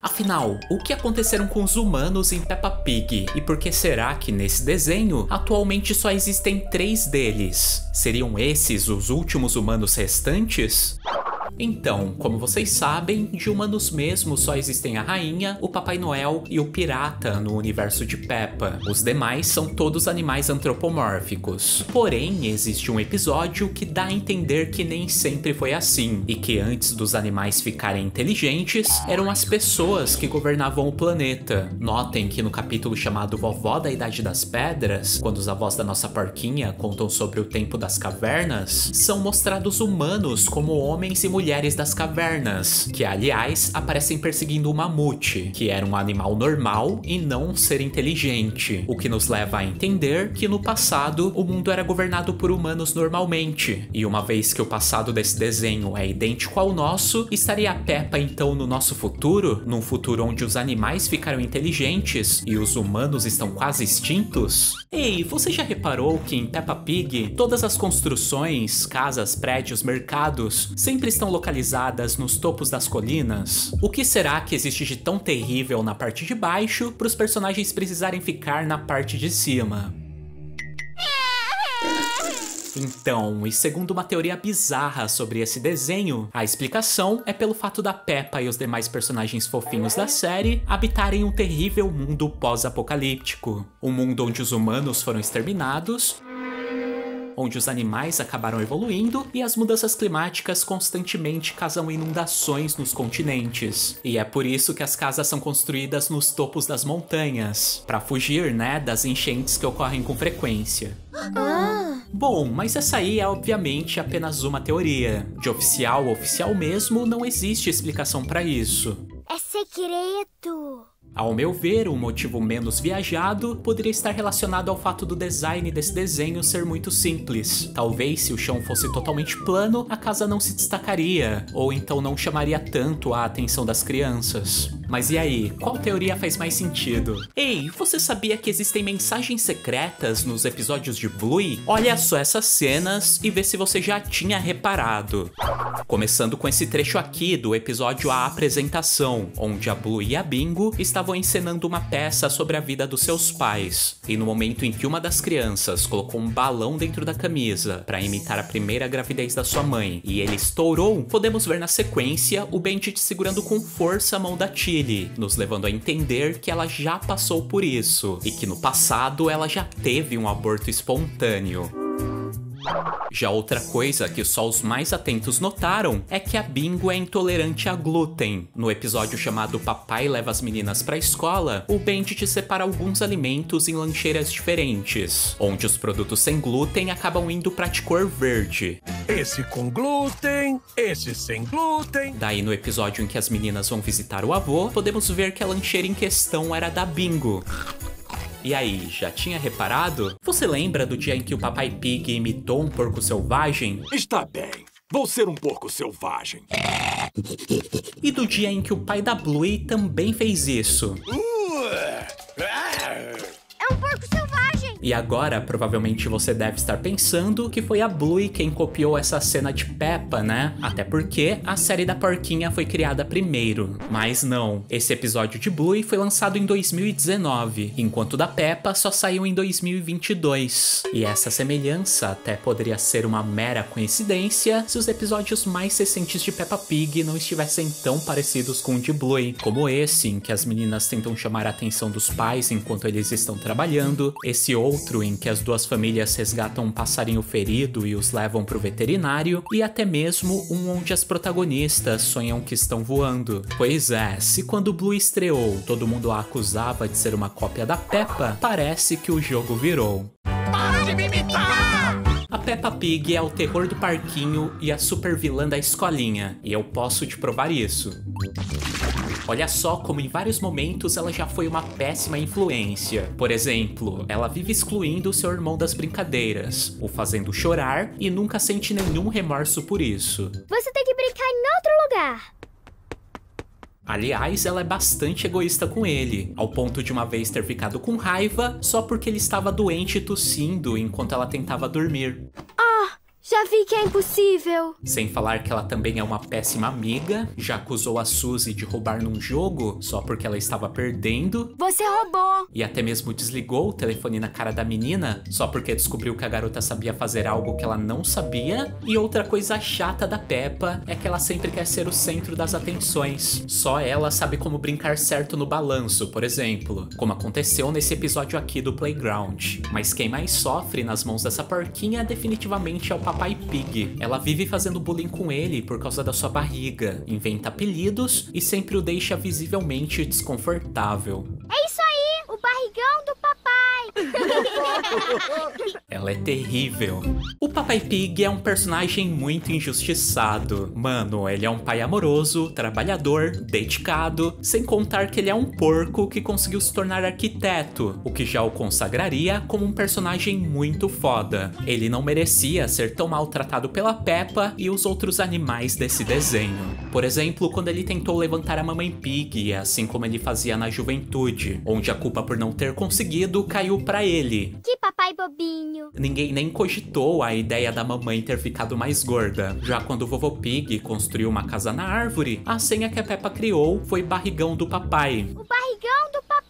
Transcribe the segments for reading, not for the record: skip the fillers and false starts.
Afinal, o que aconteceram com os humanos em Peppa Pig? E por que será que nesse desenho, atualmente só existem 3 deles? Seriam esses os últimos humanos restantes? Então, como vocês sabem, de humanos mesmo só existem a rainha, o Papai Noel e o pirata no universo de Peppa. Os demais são todos animais antropomórficos. Porém, existe um episódio que dá a entender que nem sempre foi assim, e que antes dos animais ficarem inteligentes, eram as pessoas que governavam o planeta. Notem que no capítulo chamado Vovó da Idade das Pedras, quando os avós da nossa porquinha contam sobre o tempo das cavernas, são mostrados humanos como homens e mulheres das cavernas, que aliás aparecem perseguindo o mamute, que era um animal normal e não um ser inteligente, o que nos leva a entender que no passado o mundo era governado por humanos normalmente, e uma vez que o passado desse desenho é idêntico ao nosso, estaria a Peppa então no nosso futuro, num futuro onde os animais ficaram inteligentes e os humanos estão quase extintos? Ei, você já reparou que em Peppa Pig todas as construções, casas, prédios, mercados sempre estão localizadas nos topos das colinas? O que será que existe de tão terrível na parte de baixo para os personagens precisarem ficar na parte de cima? Então, e segundo uma teoria bizarra sobre esse desenho, a explicação é pelo fato da Peppa e os demais personagens fofinhos da série habitarem um terrível mundo pós-apocalíptico. Um mundo onde os humanos foram exterminados, onde os animais acabaram evoluindo e as mudanças climáticas constantemente causam inundações nos continentes. E é por isso que as casas são construídas nos topos das montanhas, para fugir, né, das enchentes que ocorrem com frequência. Bom, mas essa aí é obviamente apenas uma teoria. De oficial a oficial mesmo, não existe explicação para isso. É secreto! Ao meu ver, um motivo menos viajado poderia estar relacionado ao fato do design desse desenho ser muito simples. Talvez se o chão fosse totalmente plano, a casa não se destacaria, ou então não chamaria tanto a atenção das crianças. Mas e aí, qual teoria faz mais sentido? Ei, você sabia que existem mensagens secretas nos episódios de Bluey? Olha só essas cenas e vê se você já tinha reparado. Começando com esse trecho aqui do episódio A Apresentação, onde a Bluey e a Bingo estavam encenando uma peça sobre a vida dos seus pais. E no momento em que uma das crianças colocou um balão dentro da camisa para imitar a primeira gravidez da sua mãe e ele estourou, podemos ver na sequência o Bandit segurando com força a mão da Tilly, nos levando a entender que ela já passou por isso e que no passado ela já teve um aborto espontâneo. Já outra coisa que só os mais atentos notaram é que a Bingo é intolerante a glúten. No episódio chamado Papai Leva as Meninas pra Escola, o Bandit separa alguns alimentos em lancheiras diferentes, onde os produtos sem glúten acabam indo pra de cor verde. Esse com glúten, esse sem glúten. Daí no episódio em que as meninas vão visitar o avô, podemos ver que a lancheira em questão era da Bingo. E aí, já tinha reparado? Você lembra do dia em que o Papai Pig imitou um porco selvagem? Está bem, vou ser um porco selvagem. E do dia em que o pai da Bluey também fez isso? É um porco selvagem! E agora, provavelmente você deve estar pensando que foi a Bluey quem copiou essa cena de Peppa, né? Até porque a série da porquinha foi criada primeiro. Mas não, esse episódio de Bluey foi lançado em 2019, enquanto o da Peppa só saiu em 2022. E essa semelhança até poderia ser uma mera coincidência se os episódios mais recentes de Peppa Pig não estivessem tão parecidos com o de Bluey, como esse em que as meninas tentam chamar a atenção dos pais enquanto eles estão trabalhando, esse outro em que as duas famílias resgatam um passarinho ferido e os levam pro veterinário, e até mesmo um onde as protagonistas sonham que estão voando. Pois é, se quando Bluey estreou todo mundo a acusava de ser uma cópia da Peppa, parece que o jogo virou. Para de me imitar! A Peppa Pig é o terror do parquinho e a super vilã da escolinha, e eu posso te provar isso. Olha só como em vários momentos ela já foi uma péssima influência. Por exemplo, ela vive excluindo seu irmão das brincadeiras, o fazendo chorar e nunca sente nenhum remorso por isso. Você tem que brincar em outro lugar. Aliás, ela é bastante egoísta com ele, ao ponto de uma vez ter ficado com raiva só porque ele estava doente e tossindo enquanto ela tentava dormir. Oh, Já vi que é impossível. Sem falar que ela também é uma péssima amiga, já acusou a Suzy de roubar num jogo só porque ela estava perdendo. Você roubou. E até mesmo desligou o telefone na cara da menina só porque descobriu que a garota sabia fazer algo que ela não sabia. E outra coisa chata da Peppa é que ela sempre quer ser o centro das atenções. Só ela sabe como brincar certo no balanço, por exemplo, como aconteceu nesse episódio aqui do Playground. Mas quem mais sofre nas mãos dessa porquinha definitivamente é o Papai Pig. Ela vive fazendo bullying com ele por causa da sua barriga, inventa apelidos e sempre o deixa visivelmente desconfortável. É isso aí, o barrigão do papai. Ela é terrível. O Papai Pig é um personagem muito injustiçado. Mano, ele é um pai amoroso, trabalhador, dedicado, sem contar que ele é um porco que conseguiu se tornar arquiteto, o que já o consagraria como um personagem muito foda. Ele não merecia ser tão maltratado pela Peppa e os outros animais desse desenho. Por exemplo, quando ele tentou levantar a Mamãe Pig, assim como ele fazia na juventude, onde a culpa por não ter conseguido caiu pra ele. Que papai bobinho. Ninguém nem cogitou a ideia da mamãe ter ficado mais gorda. Já quando o Vovô Pig construiu uma casa na árvore, a senha que a Peppa criou foi barrigão do papai. O barrigão do papai.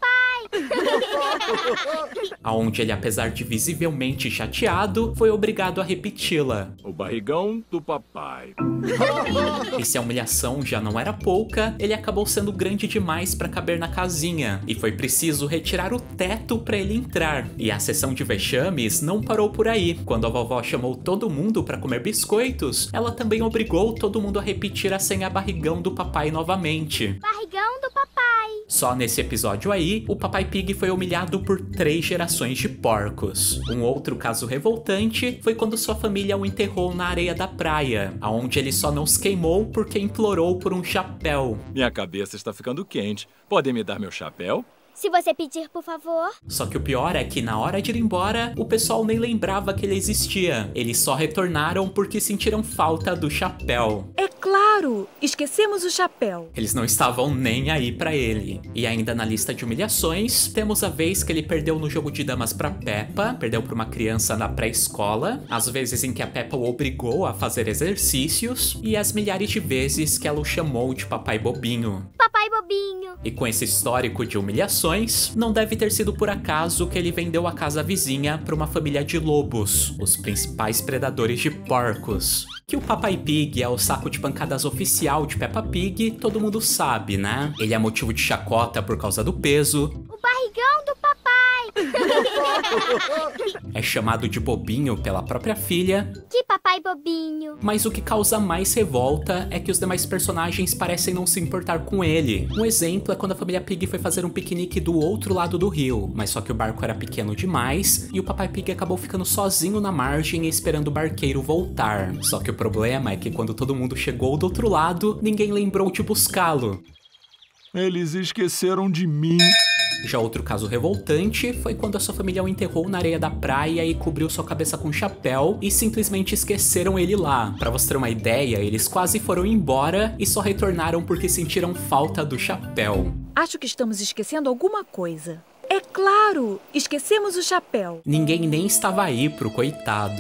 Aonde ele, apesar de visivelmente chateado, foi obrigado a repeti-la. O barrigão do papai. E se a humilhação já não era pouca, ele acabou sendo grande demais para caber na casinha, e foi preciso retirar o teto para ele entrar. E a sessão de vexames não parou por aí. Quando a vovó chamou todo mundo para comer biscoitos, ela também obrigou todo mundo a repetir a senha barrigão do papai novamente. Barrigão do papai. Só nesse episódio aí, o Papai Pig foi humilhado por 3 gerações de porcos. Um outro caso revoltante foi quando sua família o enterrou na areia da praia, aonde ele só não se queimou porque implorou por um chapéu. Minha cabeça está ficando quente. Podem me dar meu chapéu? Se você pedir, por favor. Só que o pior é que na hora de ir embora, o pessoal nem lembrava que ele existia. Eles só retornaram porque sentiram falta do chapéu. É claro! Esquecemos o chapéu. Eles não estavam nem aí pra ele. E ainda na lista de humilhações, temos a vez que ele perdeu no jogo de damas pra Peppa, perdeu pra uma criança na pré-escola, as vezes em que a Peppa o obrigou a fazer exercícios e as milhares de vezes que ela o chamou de papai bobinho. Papai bobinho. E com esse histórico de humilhações, não deve ter sido por acaso que ele vendeu a casa vizinha para uma família de lobos, os principais predadores de porcos. Que o Papai Pig é o saco de pancadas oficial de Peppa Pig, todo mundo sabe, né? Ele é motivo de chacota por causa do peso. O barrigão do papai. É chamado de bobinho pela própria filha. Que papai bobinho. Mas o que causa mais revolta é que os demais personagens parecem não se importar com ele. Um exemplo é quando a família Pig foi fazer um piquenique do outro lado do rio, mas só que o barco era pequeno demais e o Papai Pig acabou ficando sozinho na margem esperando o barqueiro voltar. Só que o problema é que quando todo mundo chegou do outro lado, ninguém lembrou de buscá-lo. Eles esqueceram de mim. Já outro caso revoltante foi quando a sua família o enterrou na areia da praia e cobriu sua cabeça com um chapéu e simplesmente esqueceram ele lá. Pra você ter uma ideia, eles quase foram embora e só retornaram porque sentiram falta do chapéu. Acho que estamos esquecendo alguma coisa. É claro! Esquecemos o chapéu. Ninguém nem estava aí pro coitado.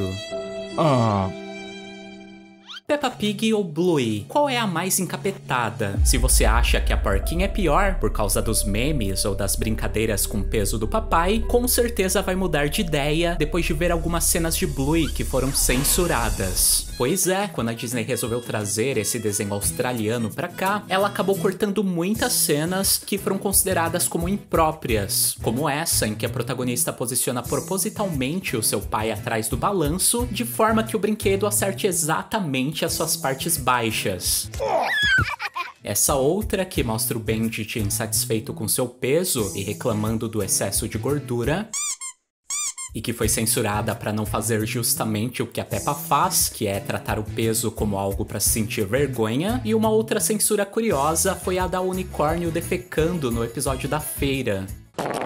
Peppa Pig ou Bluey? Qual é a mais encapetada? Se você acha que a porquinha é pior por causa dos memes ou das brincadeiras com o peso do papai, com certeza vai mudar de ideia depois de ver algumas cenas de Bluey que foram censuradas. Pois é, quando a Disney resolveu trazer esse desenho australiano pra cá, ela acabou cortando muitas cenas que foram consideradas como impróprias, como essa em que a protagonista posiciona propositalmente o seu pai atrás do balanço, de forma que o brinquedo acerte exatamente as suas partes baixas. Essa outra que mostra o Bandit insatisfeito com seu peso e reclamando do excesso de gordura, e que foi censurada para não fazer justamente o que a Peppa faz, que é tratar o peso como algo para sentir vergonha. E uma outra censura curiosa foi a da unicórnio defecando no episódio da feira.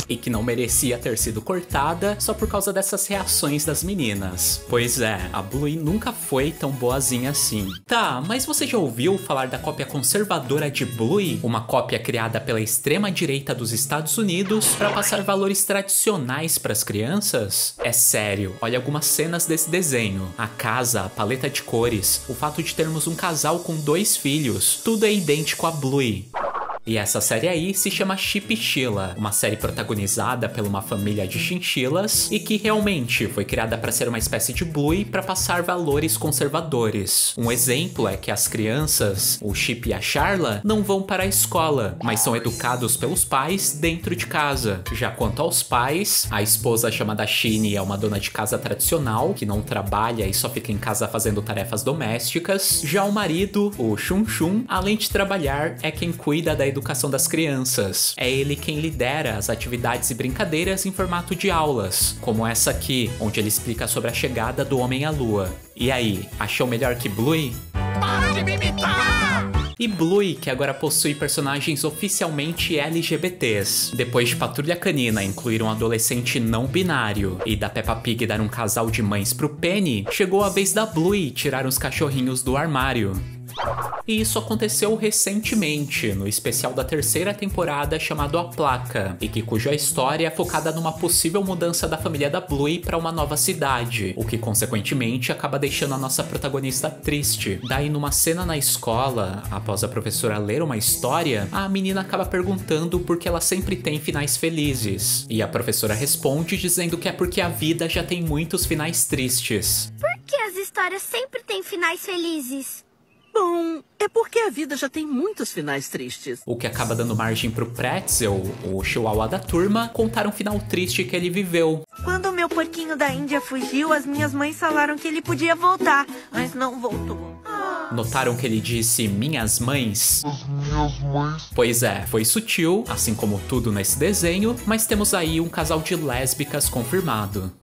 e que não merecia ter sido cortada só por causa dessas reações das meninas. Pois é, a Bluey nunca foi tão boazinha assim. Tá, mas você já ouviu falar da cópia conservadora de Bluey? Uma cópia criada pela extrema-direita dos Estados Unidos para passar valores tradicionais para as crianças? É sério, olha algumas cenas desse desenho. A casa, a paleta de cores, o fato de termos um casal com 2 filhos, tudo é idêntico a Bluey. E essa série aí se chama Chipchila, uma série protagonizada por uma família de chinchilas e que realmente foi criada para ser uma espécie de Bluey para passar valores conservadores. Um exemplo é que as crianças, o Chip e a Charla, não vão para a escola, mas são educados pelos pais dentro de casa. Já quanto aos pais, a esposa chamada Shini é uma dona de casa tradicional, que não trabalha e só fica em casa fazendo tarefas domésticas. Já o marido, o Chun Chun, além de trabalhar, é quem cuida da educação das crianças. É ele quem lidera as atividades e brincadeiras em formato de aulas, como essa aqui, onde ele explica sobre a chegada do homem à lua. E aí, achou melhor que Bluey? Para de me imitar! E Bluey, que agora possui personagens oficialmente LGBTs. Depois de Patrulha Canina incluir um adolescente não binário e da Peppa Pig dar um casal de mães pro Penny, chegou a vez da Bluey tirar os cachorrinhos do armário. E isso aconteceu recentemente, no especial da 3ª temporada chamado A Placa, e cuja história é focada numa possível mudança da família da Bluey para uma nova cidade, o que consequentemente acaba deixando a nossa protagonista triste. Daí numa cena na escola, após a professora ler uma história, a menina acaba perguntando por que ela sempre tem finais felizes. E a professora responde dizendo que é porque a vida já tem muitos finais tristes. Por que as histórias sempre têm finais felizes? Bom, é porque a vida já tem muitos finais tristes. O que acaba dando margem pro Pretzel, o chihuahua da turma, contar um final triste que ele viveu. Quando o meu porquinho da Índia fugiu, as minhas mães falaram que ele podia voltar, mas não voltou. Notaram que ele disse minhas mães? As minhas mães. Pois é, foi sutil, assim como tudo nesse desenho, mas temos aí um casal de lésbicas confirmado.